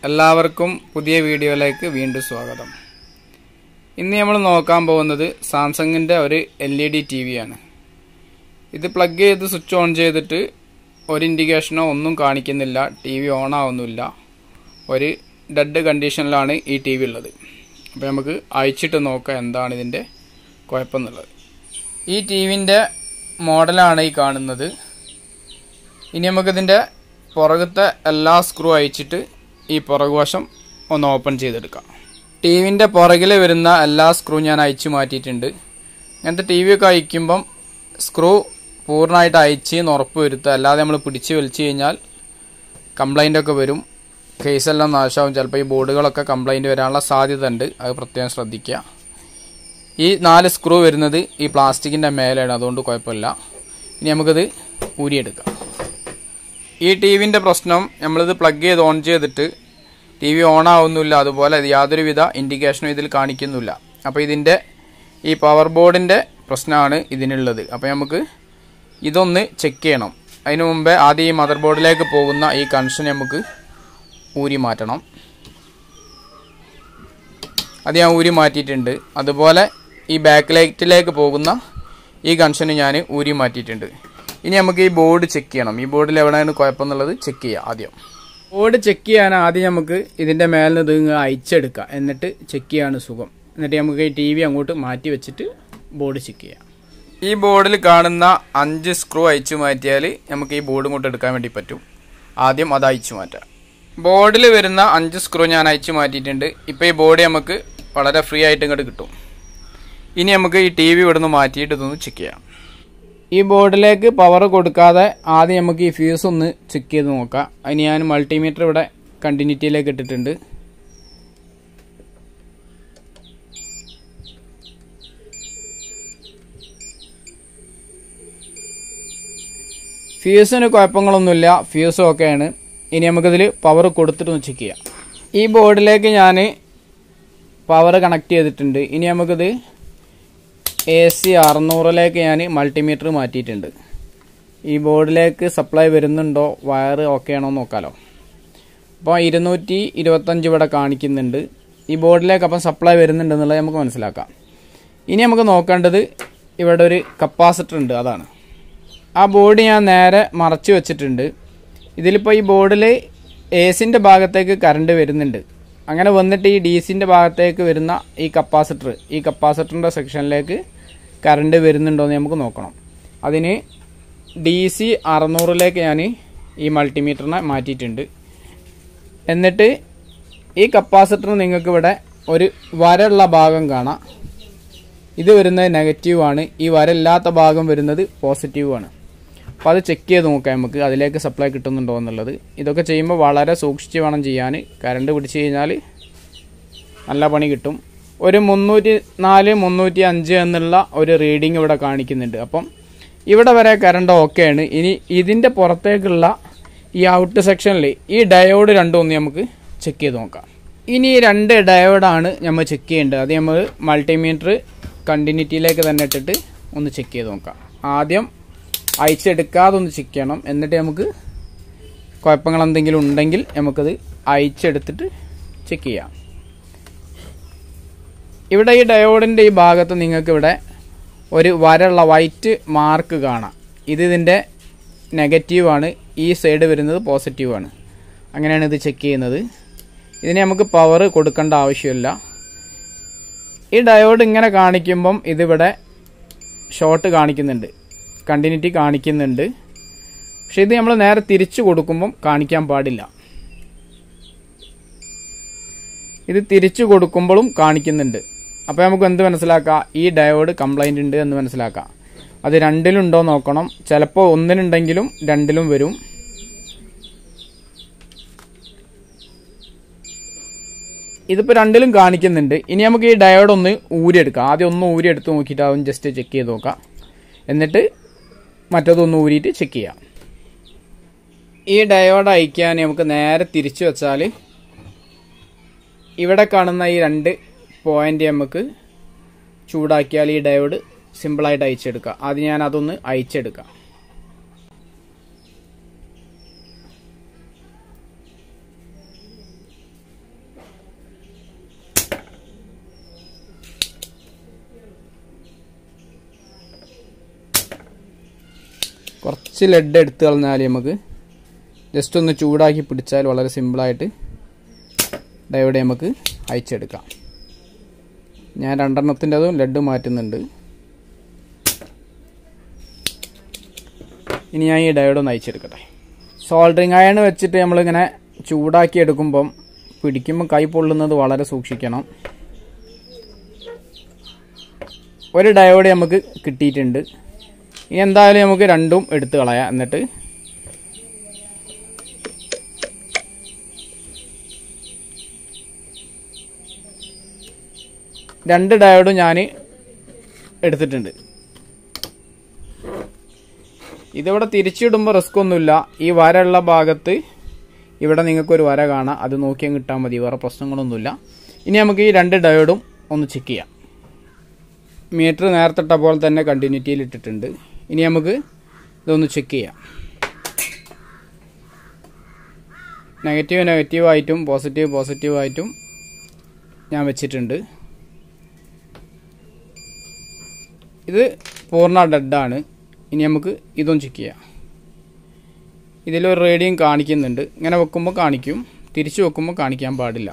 എല്ലാവർക്കും പുതിയ വീഡിയോയിലേക്ക് വീണ്ടും സ്വാഗതം. ഇന്ന് നമ്മൾ നോക്കാൻ പോകുന്നത് സാംസങ്ങിന്റെ ഒരു LED TV ആണ്. ഇത് പ്ലഗ് ചെയ്ത് സ്വിച്ച് ഓൺ ചെയ്തിട്ട് ഒരു ഇൻഡിക്കേഷനോ ഒന്നും കാണിക്കുന്നില്ല, TV ഓൺ ആവുന്നില്ല. ഒരു ഡെഡ് കണ്ടീഷനിലാണ് ഈ TV ഉള്ളത്. അപ്പോൾ നമുക്ക് അയച്ചിട്ട് നോക്കാം എന്താണ് ഇതിന്റെ കുഴപ്പം എന്നുള്ളത്. ഈ TVന്റെ മോഡലാണ് ഈ കാണുന്നത്. ഇനി നമുക്ക് ഇതിന്റെ പുറകത്തെ എല്ലാ സ്ക്രൂ അയച്ചിട്ട് ഈ പുറകുവശം ഒന്ന് ഓപ്പൺ ചെയ്തെടുക്കാം. ടിവിൻ്റെ പുറകിൽ വരുന്ന എല്ലാ സ്ക്രൂ ഞാൻ അയച്ചു മാറ്റിയിട്ടുണ്ട്. ഇങ്ങനത്തെ TV ഒക്കെ അയക്കുമ്പം സ്ക്രൂ പൂർണ്ണമായിട്ട് അയച്ച് ഉറപ്പ് വരുത്തുക. അല്ലാതെ നമ്മൾ പിടിച്ച് വലിച്ചു കഴിഞ്ഞാൽ കംപ്ലൈൻ്റ് ഒക്കെ വരും, കേസെല്ലാം നാശമാവും. ചിലപ്പോൾ ഈ ബോർഡുകളൊക്കെ കംപ്ലൈൻറ്റ് വരാനുള്ള സാധ്യത ഉണ്ട്, അത് പ്രത്യേകം ശ്രദ്ധിക്കുക. ഈ 4 സ്ക്രൂ വരുന്നത് ഈ പ്ലാസ്റ്റിക്കിൻ്റെ മേലെയാണ്, അതുകൊണ്ട് കുഴപ്പമില്ല. ഇനി നമുക്കിത് ഊരിയെടുക്കാം. ഈ ടിവിൻ്റെ പ്രശ്നം, നമ്മളിത് പ്ലഗ് ചെയ്ത് ഓൺ ചെയ്തിട്ട് TV ഓൺ ആവുന്നില്ല, അതുപോലെ യാതൊരുവിധ ഇൻഡിക്കേഷനും ഇതിൽ കാണിക്കുന്നില്ല. അപ്പോൾ ഇതിൻ്റെ ഈ പവർ ബോർഡിൻ്റെ പ്രശ്നമാണ് ഇതിനുള്ളത്. അപ്പോൾ നമുക്ക് ഇതൊന്ന് ചെക്ക് ചെയ്യണം. അതിന് മുമ്പേ ആദ്യം ഈ മദർ ബോർഡിലേക്ക് പോകുന്ന ഈ കണക്ഷൻ നമുക്ക് ഊരി മാറ്റണം. അത് ഞാൻ ഊരി മാറ്റിയിട്ടുണ്ട്. അതുപോലെ ഈ ബാക്ക് ലൈറ്റിലേക്ക് പോകുന്ന ഈ കണക്ഷൻ ഞാൻ ഊരി മാറ്റിയിട്ടുണ്ട്. ഇനി നമുക്ക് ഈ ബോർഡ് ചെക്ക് ചെയ്യണം. ഈ ബോർഡിൽ എവിടെയാണ് കുഴപ്പമെന്നുള്ളത് ചെക്ക് ചെയ്യാം. ആദ്യം ബോർഡ് ചെക്ക് ചെയ്യാൻ ആദ്യം നമുക്ക് ഇതിൻ്റെ മേലിൽ നിന്ന് ഇത് അയച്ചെടുക്കാം, എന്നിട്ട് ചെക്ക് ചെയ്യാണ് സുഖം. എന്നിട്ട് നമുക്ക് ഈ TV അങ്ങോട്ട് മാറ്റി വെച്ചിട്ട് ബോർഡ് ചെക്ക് ചെയ്യാം. ഈ ബോർഡിൽ കാണുന്ന 5 സ്ക്രൂ അയച്ചു മാറ്റിയാൽ നമുക്ക് ഈ ബോർഡ് ഇങ്ങോട്ട് എടുക്കാൻ വേണ്ടി പറ്റും. ആദ്യം അത് അയച്ചു മാറ്റാം. ബോർഡിൽ വരുന്ന 5 സ്ക്രൂ ഞാൻ അയച്ചു മാറ്റിയിട്ടുണ്ട്. ഇപ്പോൾ ഈ ബോർഡ് നമുക്ക് വളരെ ഫ്രീ ആയിട്ട് ഇങ്ങോട്ട് കിട്ടും. ഇനി നമുക്ക് ഈ TV ഇവിടുന്ന് മാറ്റിയിട്ട് ഇതൊന്ന് ചെക്ക് ചെയ്യാം. ഈ ബോർഡിലേക്ക് പവർ കൊടുക്കാതെ ആദ്യം നമുക്ക് ഈ ഫ്യൂസ് ഒന്ന് ചെക്ക് ചെയ്ത് നോക്കാം. അതിന് ഞാൻ മൾട്ടിമീറ്റർ ഇവിടെ കണ്ടിന്യൂറ്റിയിലേക്ക് ഇട്ടിട്ടുണ്ട്. ഫ്യൂസിന് കുഴപ്പങ്ങളൊന്നുമില്ല, ഫ്യൂസ് ഓക്കെയാണ്. ഇനി നമുക്കിതിൽ പവർ കൊടുത്തിട്ടൊന്ന് ചെക്ക് ചെയ്യാം. ഈ ബോർഡിലേക്ക് ഞാൻ പവർ കണക്ട് ചെയ്തിട്ടുണ്ട്. ഇനി നമുക്കിത് AC 600ലേക്ക് ഞാൻ മൾട്ടിമീറ്റർ മാറ്റിയിട്ടുണ്ട്. ഈ ബോർഡിലേക്ക് സപ്ലൈ വരുന്നുണ്ടോ, വയർ ഓക്കെ ആണോ നോക്കാമല്ലോ. അപ്പോൾ 225 ഇവിടെ കാണിക്കുന്നുണ്ട്. ഈ ബോർഡിലേക്ക് അപ്പം സപ്ലൈ വരുന്നുണ്ടെന്നുള്ളത് നമുക്ക് മനസ്സിലാക്കാം. ഇനി നമുക്ക് നോക്കേണ്ടത് ഇവിടെ ഒരു കപ്പാസിറ്റർ ഉണ്ട്, അതാണ്. ആ ബോർഡ് ഞാൻ നേരെ മറച്ചു വെച്ചിട്ടുണ്ട്. ഇതിലിപ്പോൾ ഈ ബോർഡിൽ ACൻ്റെ ഭാഗത്തേക്ക് കറണ്ട് വരുന്നുണ്ട്. അങ്ങനെ വന്നിട്ട് ഈ DCൻ്റെ ഭാഗത്തേക്ക് വരുന്ന ഈ കപ്പാസിറ്ററിൻ്റെ സെക്ഷനിലേക്ക് കറണ്ട് വരുന്നുണ്ടോ എന്ന് നമുക്ക് നോക്കണം. അതിന് DC 600ലേക്ക് ഞാൻ ഈ മൾട്ടിമീറ്ററിനെ മാറ്റിയിട്ടുണ്ട്. എന്നിട്ട് ഈ കപ്പാസിറ്റർ നിങ്ങൾക്ക് ഇവിടെ ഒരു വരയുള്ള ഭാഗം കാണാം. ഇത് വരുന്നത് നെഗറ്റീവാണ്, ഈ വരയില്ലാത്ത ഭാഗം വരുന്നത് പോസിറ്റീവാണ്. അപ്പോൾ അത് ചെക്ക് ചെയ്ത് നോക്കാം നമുക്ക് അതിലേക്ക് സപ്ലൈ കിട്ടുന്നുണ്ടോ എന്നുള്ളത്. ഇതൊക്കെ ചെയ്യുമ്പോൾ വളരെ സൂക്ഷിച്ച് വേണം ചെയ്യാൻ. കറണ്ട് പിടിച്ച് കഴിഞ്ഞാൽ നല്ല പണി കിട്ടും. ഒരു 304 305 എന്നുള്ള ഒരു റീഡിങ് ഇവിടെ കാണിക്കുന്നുണ്ട്. അപ്പം ഇവിടെ വരെ കറണ്ട് ഓക്കെയാണ്. ഇനി ഇതിൻ്റെ പുറത്തേക്കുള്ള ഈ ഔട്ട് സെക്ഷനിൽ ഈ ഡയോഡ് രണ്ടും ഒന്ന് നമുക്ക് ചെക്ക് ചെയ്ത് നോക്കാം. ഇനി ഈ 2 ഡയോഡാണ് നമ്മൾ ചെക്ക് ചെയ്യേണ്ടത്. അത് നമ്മൾ മൾട്ടിമീറ്റർ കണ്ടിന്യൂറ്റിയിലേക്ക് തന്നെ ഇട്ടിട്ട് ഒന്ന് ചെക്ക് ചെയ്ത് നോക്കാം. ആദ്യം അയച്ചെടുക്കാതെ ഒന്ന് ചെക്ക് ചെയ്യണം. എന്നിട്ട് നമുക്ക് കുഴപ്പങ്ങൾ എന്തെങ്കിലും ഉണ്ടെങ്കിൽ നമുക്കത് അയച്ചെടുത്തിട്ട് ചെക്ക് ചെയ്യാം. ഇവിടെ ഈ ഡയോഡിൻ്റെ ഈ ഭാഗത്ത് നിങ്ങൾക്ക് ഇവിടെ ഒരു വരയുള്ള വൈറ്റ് മാർക്ക് കാണാം. ഇതിൻ്റെ നെഗറ്റീവാണ്, ഈ സൈഡ് വരുന്നത് പോസിറ്റീവാണ്. അങ്ങനെയാണ് ഇത് ചെക്ക് ചെയ്യുന്നത്. ഇതിന് നമുക്ക് പവർ കൊടുക്കേണ്ട ആവശ്യമില്ല. ഈ ഡയോഡ് ഇങ്ങനെ കാണിക്കുമ്പം ഇതിവിടെ ഷോർട്ട് കാണിക്കുന്നുണ്ട്, കണ്ടിന്യൂറ്റി കാണിക്കുന്നുണ്ട്. പക്ഷെ ഇത് നമ്മൾ നേരെ തിരിച്ചു കൊടുക്കുമ്പം കാണിക്കാൻ പാടില്ല. ഇത് തിരിച്ചു കൊടുക്കുമ്പോഴും കാണിക്കുന്നുണ്ട്. അപ്പോൾ നമുക്ക് എന്ത് മനസ്സിലാക്കാം, ഈ ഡയോഡ് കംപ്ലൈൻ്റ് ഉണ്ട് എന്ന് മനസ്സിലാക്കാം. അത് 2ലുണ്ടോ നോക്കണം. ചിലപ്പോൾ 1നുണ്ടെങ്കിലും 2ലും വരും. ഇതിപ്പോൾ 2ലും കാണിക്കുന്നുണ്ട്. ഇനി നമുക്ക് ഈ ഡയോഡ് ഒന്ന് ഊരിയെടുക്കാം. ആദ്യം ഒന്ന് ഊരിയെടുത്ത് നോക്കിയിട്ട് അതൊന്ന് ജസ്റ്റ് ചെക്ക് ചെയ്ത് നോക്കാം. എന്നിട്ട് മറ്റതൊന്ന് ഊരിയിട്ട് ചെക്ക് ചെയ്യാം. ഈ ഡയോഡ് അയക്കാൻ നമുക്ക് നേരെ തിരിച്ചു വെച്ചാൽ ഇവിടെ കാണുന്ന ഈ 2 പോയിന്റ് നമുക്ക് ചൂടാക്കിയാൽ ഈ ഡയോഡ് സിമ്പിളായിട്ട് അയച്ചെടുക്കാം. ആദ്യം ഞാൻ അതൊന്ന് അയച്ചെടുക്കാം. കുറച്ച് ലെഡ് എടുത്ത് കളഞ്ഞാൽ നമുക്ക് ജസ്റ്റ് ഒന്ന് ചൂടാക്കി പിടിച്ചാൽ വളരെ സിമ്പിളായിട്ട് ഡയോഡ് നമുക്ക് അയച്ചെടുക്കാം. ഞാൻ 2 എണ്ണത്തിൻ്റെതും ലെഡ് മാറ്റുന്നുണ്ട്. ഇനി ഞാൻ ഈ ഡയോഡ് ഒന്ന് അയച്ചെടുക്കട്ടെ. സോൾഡറിങ് അയൺ വെച്ചിട്ട് നമ്മളിങ്ങനെ ചൂടാക്കി എടുക്കുമ്പം പിടിക്കുമ്പോൾ കൈ പൊള്ളുന്നത് വളരെ സൂക്ഷിക്കണം. ഒരു ഡയോഡ് നമുക്ക് കിട്ടിയിട്ടുണ്ട്. ഇനി എന്തായാലും നമുക്ക് രണ്ടും എടുത്ത് കളയാം. എന്നിട്ട് രണ്ട് ഡയോഡും ഞാൻ എടുത്തിട്ടുണ്ട്. ഇതിവിടെ തിരിച്ചിടുമ്പോൾ റിസ്ക് ഒന്നുമില്ല. ഈ വരയുള്ള ഭാഗത്ത് ഇവിടെ നിങ്ങൾക്കൊരു വര കാണാം, അത് നോക്കിയാൽ കിട്ടാൽ മതി, വേറെ പ്രശ്നങ്ങളൊന്നുമില്ല. ഇനി നമുക്ക് ഈ 2 ഡയോഡും ഒന്ന് ചെക്ക് ചെയ്യാം. മീറ്റർ നേരത്തെ ഇട്ട പോലെ തന്നെ കണ്ടിന്യൂറ്റിയിൽ ഇട്ടിട്ടുണ്ട്. ഇനി നമുക്ക് ഇതൊന്ന് ചെക്ക് ചെയ്യാം. നെഗറ്റീവായിട്ടും പോസിറ്റീവായിട്ടും ഞാൻ വെച്ചിട്ടുണ്ട്. ഇത് പൂർണ്ണ ഡെഡാണ്. ഇനി നമുക്ക് ഇതൊന്ന് ചെക്ക് ചെയ്യാം. ഇതിലൊരു റീഡിങ് കാണിക്കുന്നുണ്ട്. ഇങ്ങനെ വെക്കുമ്പോൾ കാണിക്കും, തിരിച്ചു വെക്കുമ്പോൾ കാണിക്കാൻ പാടില്ല.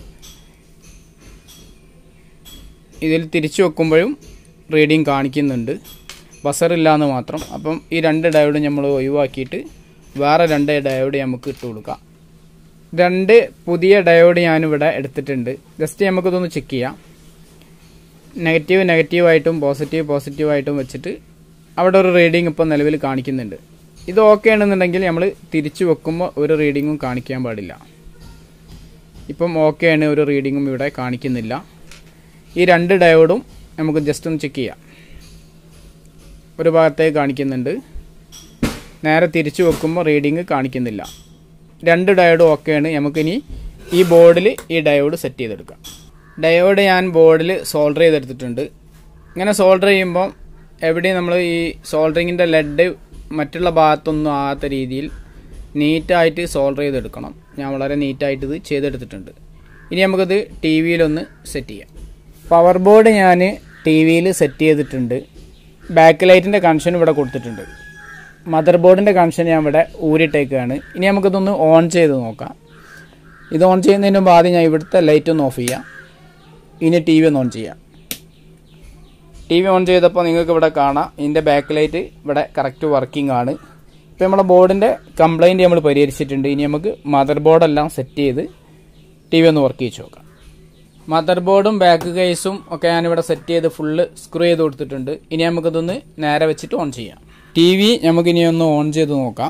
ഇതിൽ തിരിച്ചു വെക്കുമ്പോഴും റീഡിങ് കാണിക്കുന്നുണ്ട്, ബസറില്ല എന്ന് മാത്രം. അപ്പം ഈ 2 ഡയോഡ് നമ്മൾ ഒഴിവാക്കിയിട്ട് വേറെ 2 ഡയോഡ് നമുക്ക് ഇട്ട് കൊടുക്കാം. 2 പുതിയ ഡയോഡ് ഞാനിവിടെ എടുത്തിട്ടുണ്ട്. ജസ്റ്റ് നമുക്കിതൊന്ന് ചെക്ക് ചെയ്യാം. നെഗറ്റീവായിട്ടും പോസിറ്റീവായിട്ടും വെച്ചിട്ട് അവിടെ ഒരു റീഡിങ് ഇപ്പം നിലവിൽ കാണിക്കുന്നുണ്ട്. ഇത് ഓക്കെ ആണെന്നുണ്ടെങ്കിൽ നമ്മൾ തിരിച്ചു വെക്കുമ്പോൾ ഒരു റീഡിങ്ങും കാണിക്കാൻ പാടില്ല. ഇപ്പം ഓക്കെ ആണ്, ഒരു റീഡിങ്ങും ഇവിടെ കാണിക്കുന്നില്ല. ഈ 2 ഡയോഡും നമുക്ക് ജസ്റ്റ് ഒന്ന് ചെക്ക് ചെയ്യാം. ഒരു ഭാഗത്തേക്ക് കാണിക്കുന്നുണ്ട്, നേരെ തിരിച്ചു വെക്കുമ്പോൾ റീഡിങ് കാണിക്കുന്നില്ല. 2 ഡയോഡും ഓക്കെ ആണ്. നമുക്കിനി ഈ ബോർഡിൽ ഈ ഡയോഡ് സെറ്റ് ചെയ്തെടുക്കാം. ഡയോഡ് ഞാൻ ബോർഡിൽ സോൾഡർ ചെയ്തെടുത്തിട്ടുണ്ട്. ഇങ്ങനെ സോൾഡർ ചെയ്യുമ്പോൾ എവിടെയും നമ്മൾ ഈ സോൾഡറിങ്ങിൻ്റെ ലെഡ് മറ്റുള്ള ഭാഗത്തൊന്നും ആകാത്ത രീതിയിൽ നീറ്റായിട്ട് സോൾഡർ ചെയ്തെടുക്കണം. ഞാൻ വളരെ നീറ്റായിട്ട് ഇത് ചെയ്തെടുത്തിട്ടുണ്ട്. ഇനി നമുക്കത് ടി വിയിലൊന്ന് സെറ്റ് ചെയ്യാം. പവർ ബോർഡ് ഞാൻ ടി വിയിൽ സെറ്റ് ചെയ്തിട്ടുണ്ട്. ബാക്ക് ലൈറ്റിൻ്റെ കണക്ഷൻ ഇവിടെ കൊടുത്തിട്ടുണ്ട്. മദർ ബോർഡിൻ്റെ കണക്ഷൻ ഞാൻ ഇവിടെ ഊരിട്ടേക്കാണ്. ഇനി നമുക്കിതൊന്ന് ഓൺ ചെയ്ത് നോക്കാം. ഇത് ഓൺ ചെയ്യുന്നതിന് മുമ്പ് ആദ്യം ഞാൻ ഇവിടുത്തെ ലൈറ്റ് ഒന്ന് ഓഫ് ചെയ്യാം. ഇനി ടി വി ഒന്ന് ഓൺ ചെയ്യാം. ടി വി ഓൺ ചെയ്തപ്പോൾ നിങ്ങൾക്ക് ഇവിടെ കാണാം ഇതിൻ്റെ ബാക്ക് ലൈറ്റ് ഇവിടെ കറക്റ്റ് വർക്കിംഗ് ആണ്. ഇപ്പോൾ നമ്മുടെ ബോർഡിൻ്റെ കംപ്ലൈൻറ്റ് നമ്മൾ പരിഹരിച്ചിട്ടുണ്ട്. ഇനി നമുക്ക് മദർ ബോർഡെല്ലാം സെറ്റ് ചെയ്ത് ടി വി ഒന്ന് വർക്ക് ചെയ്ത് നോക്കാം. മദർ ബോർഡും ബാക്ക് കേസും ഒക്കെ ഞാനിവിടെ സെറ്റ് ചെയ്ത് ഫുള്ള് സ്ക്രൂ ചെയ്ത് കൊടുത്തിട്ടുണ്ട്. ഇനി നമുക്കിതൊന്ന് നേരെ വെച്ചിട്ട് ഓൺ ചെയ്യാം. ടി വി നമുക്കിനി ഒന്ന് ഓൺ ചെയ്ത് നോക്കാം.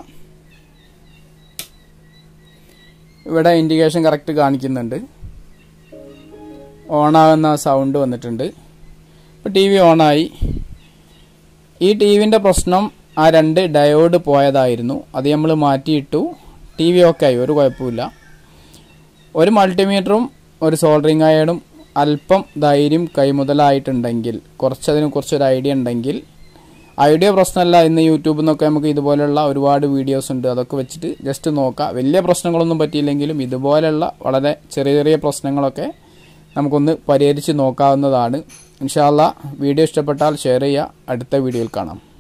ഇവിടെ ഇൻഡിക്കേഷൻ കറക്റ്റ് കാണിക്കുന്നുണ്ട്. ഓണാകുന്ന സൗണ്ട് വന്നിട്ടുണ്ട്. ഇപ്പോൾ ടി വി ഓണായി. ഈ ടി വിൻ്റെ പ്രശ്നം ആ 2 ഡയോഡ് പോയതായിരുന്നു. അത് നമ്മൾ മാറ്റിയിട്ടു. ടി വി ഓക്കെ ആയി, ഒരു കുഴപ്പമില്ല. ഒരു മൾട്ടിമീറ്ററും ഒരു സോൾഡറിങ് അയണും അല്പം ധൈര്യം കൈമുതലായിട്ടുണ്ടെങ്കിൽ, കുറച്ചൊരു ഐഡിയ ഉണ്ടെങ്കിൽ, ഐഡിയ പ്രശ്നമല്ല, ഇന്ന് യൂട്യൂബിൽ നിന്നൊക്കെ നമുക്ക് ഇതുപോലെയുള്ള ഒരുപാട് വീഡിയോസ് ഉണ്ട്, അതൊക്കെ വെച്ചിട്ട് ജസ്റ്റ് നോക്കാം. വലിയ പ്രശ്നങ്ങളൊന്നും പറ്റിയില്ലെങ്കിലും ഇതുപോലെയുള്ള വളരെ ചെറിയ പ്രശ്നങ്ങളൊക്കെ നമുക്കൊന്ന് പരിഹരിച്ച് നോക്കാവുന്നതാണ്. ഇൻഷാ അല്ലാഹ് വീഡിയോ ഇഷ്ടപ്പെട്ടാൽ ഷെയർ ചെയ്യുക. അടുത്ത വീഡിയോയിൽ കാണാം.